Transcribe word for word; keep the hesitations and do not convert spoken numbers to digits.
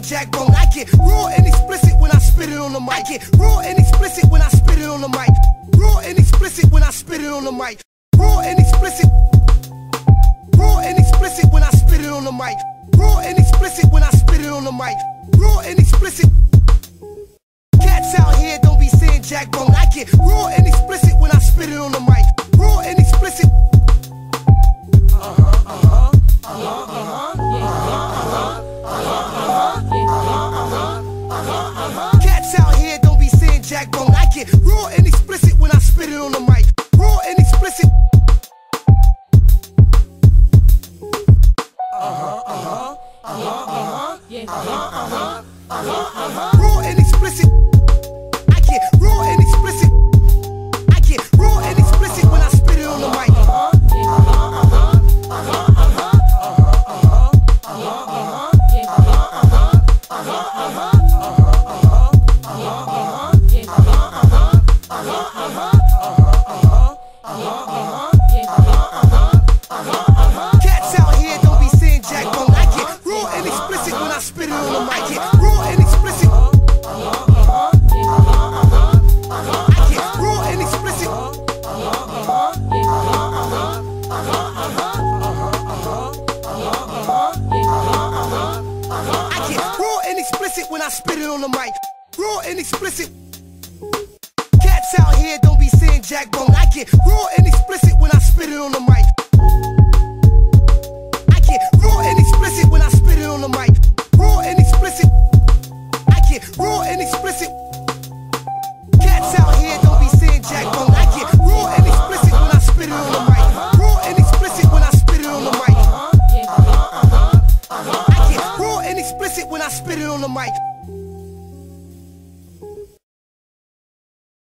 Jack Bone. I get raw and explicit when I spit it on the mic. I get raw and explicit when I spit it on the mic. Raw and explicit when I spit it on the mic. Raw and explicit. Raw and explicit when I spit it on the mic. Raw and explicit when I spit it on the mic. Raw and explicit. Cats out here don't be saying Jack Bone. I get raw and explicit when I spit it on the mic. Raw and explicit. Uh-huh, uh-huh, uh-huh, uh-huh. Cats out here don't be saying Jack Bone. I get raw and explicit when I spit it on the mic. Raw and explicit. Uh-huh, uh-huh, uh-huh, uh-huh, uh-huh, uh-huh, uh-huh, uh-huh. Raw and explicit. I get raw and explicit. I get raw and explicit when I spit it on the mic. Uh-huh, uh-huh, uh-huh, uh-huh. When I spit it on the mic, raw and explicit. Cats out here don't be saying Jack Bone. I get raw and explicit when I spit it on the mic. I get raw and explicit when I spit it on the mic. Raw and explicit. I get raw and explicit. Cats out here don't be saying Jack Bone. I get raw and explicit when I spit it on the mic. Raw and explicit when I spit it on the mic. I get raw and explicit when I spit it on the mic.